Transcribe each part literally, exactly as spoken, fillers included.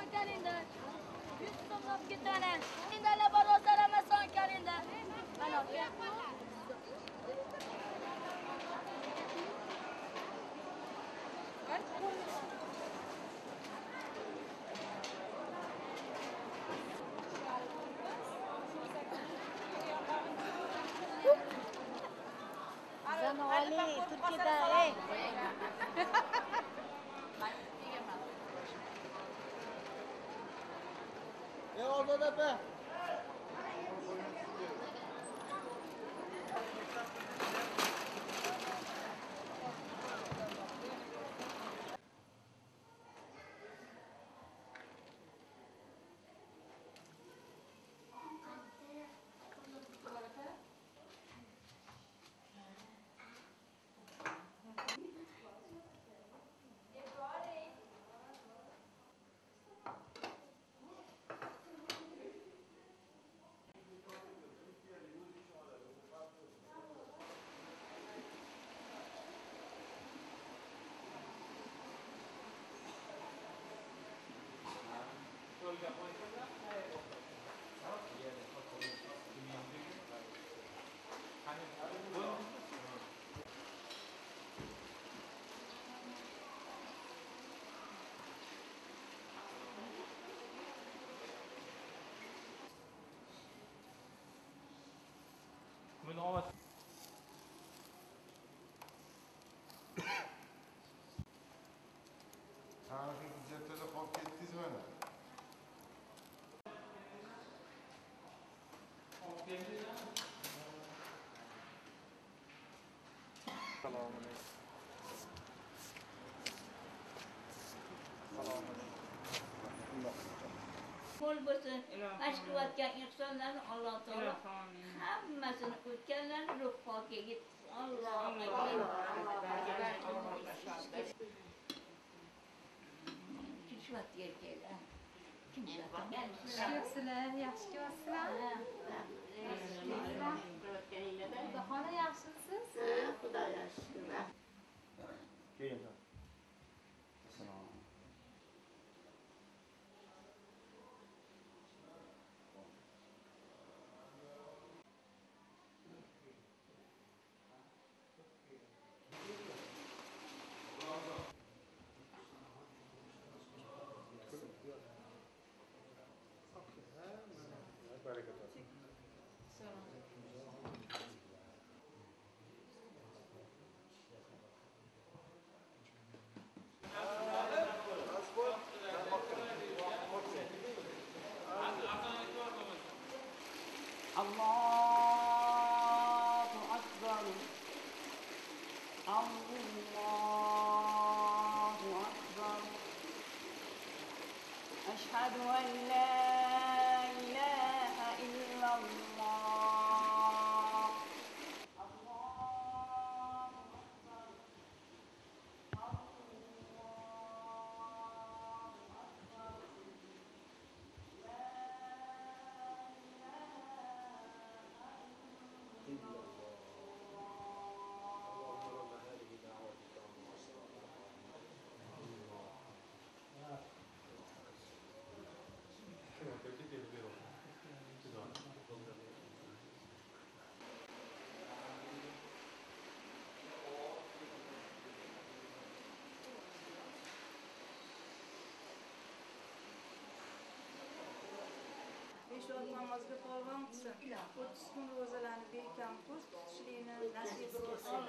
son kalender. yüz so'mlab ketana. Indala borosarama son kalender. Mana aka. Zanoli, Turkiyada, ey. Ey Ozod opa. Münavvat. Tarixiy hujjatlarda qolib ketdingiz mana. Assalomu alaykum. Assalomu alaykum. Qo'l bo'lsin. Mashq qilayotgan insonlarni Alloh taolo hammasini o'tganlarni ruh pokiga yetsin. Alloh Kishvat yerga. Yaxshilar, yaxshi ko'rsizlar. Xudoxona yaxshimisiz? Xudo yaxshi. Keyin. Barakat olsun. Allahu Akbar. Allahu Akbar. Eşhedü en la ilahe illallah. besh vaqt namozga polvon qilsin. o'ttiz kun ro'zalarni bekamqur tutishlikni nasib qilsin.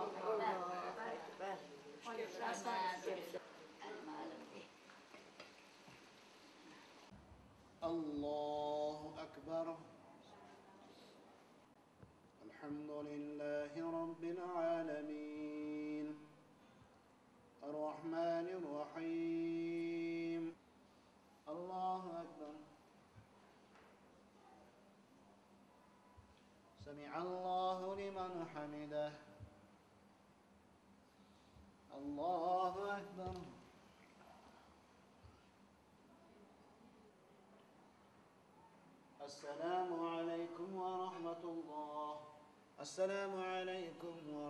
Allahu Akbar. Elhamdülillahi Rabbil alemin. Errahmanirrahim. Allahu Akbar. Semi'allahu liman hamidah. Allahu Akbar. Esselamu aleyküm ve rahmetullah. Esselamu aleyküm ve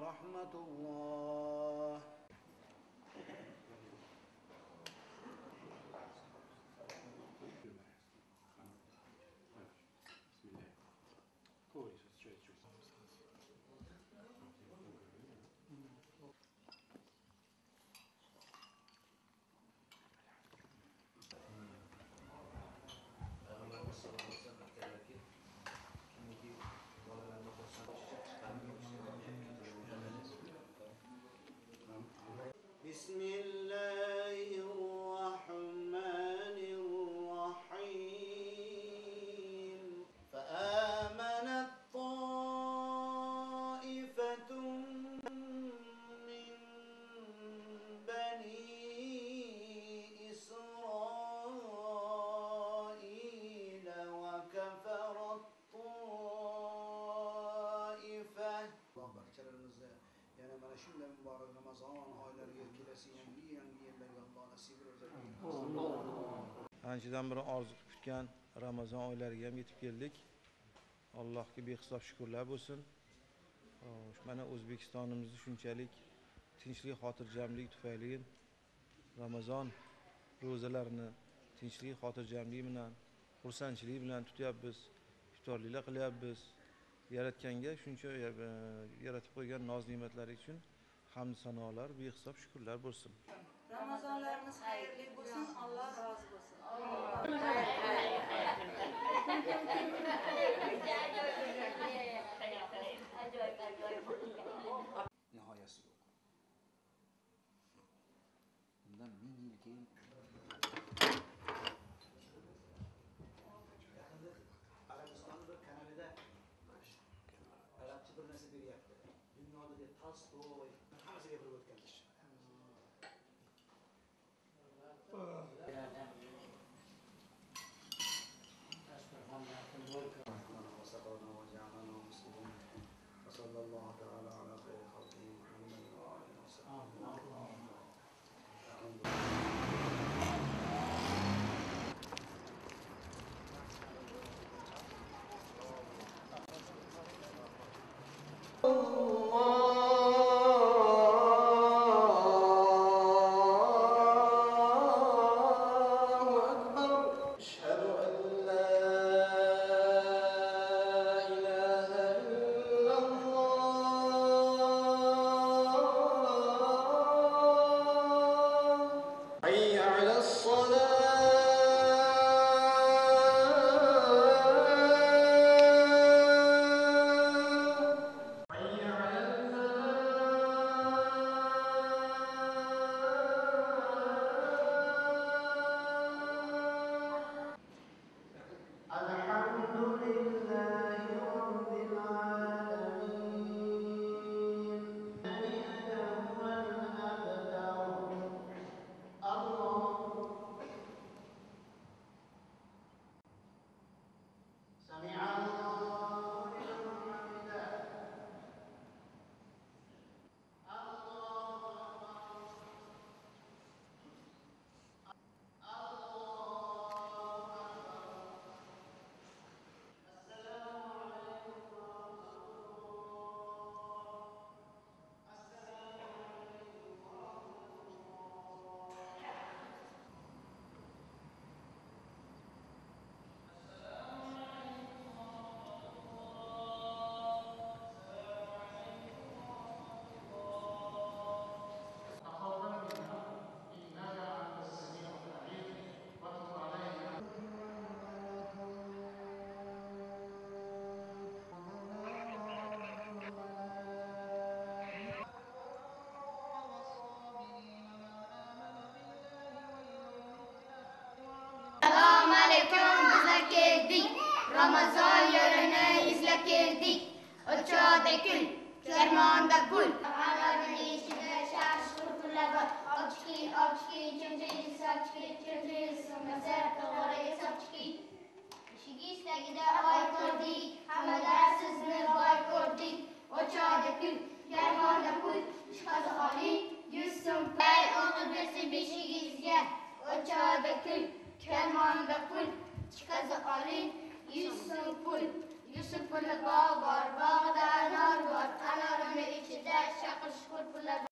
rahmetullah. yangi yangi yillarga Alloh nasib qilsin. Anchadan beri orzu qilib kutgan Ramazon oylariga ham yetib keldik. Allohga behisob shukrlar bo'lsin. Mana O'zbekistonimizni shunchalik tinchlik, xotirjamlik tufayli Ramazon ro'zalarini tinchlik, xotirjamlik bilan, xursandchilik bilan tutyapmiz, iftorliklar qilyapmiz. Yaratganga shuncha yaratib qo'ygan noz-ne'matlari uchun hamd sanolar, behisob shukrlar bo'lsin. Ramazonlarimiz xayrli bo'lsin, Alloh rozi bo'lsin. Nihoyasi yo'q. Undan ming yil keyin Arabistonning bir kanalida arabcha bir narsa beryapti. Dunyoda deb Tolstoy hammasiga bir o'tganlar. وصلى الله تعالى على خير خلقه محمد وآله وصحبه. حي على الصلاة حي على الفلاح الحمد لله رب العالمين سمع الله لمن حمده Assalomu alaykum, bizlar keldik. Ramazon yo'lini izlab keldik. O'choqda kul, karmonda pul. Haroring ichida shashqur pullar bor. Ochki, ochki, chunjiy, sochki, chunjiy, masar, to'g'ri sochki. Eshigi tagida oy ko'rdik, hamada sizni boy ko'rdik. O'choqda kul, karmonda pul. Chiqazi oling, yuz so'm pay o'g'il bersin beshigingizga. O'choqda kul, karmonda pul. Chiqazi oling, yuz so'm pul. Yusuf puli bog' bor, bog'da anor bor. Anorini ichida shaqir shukur pullar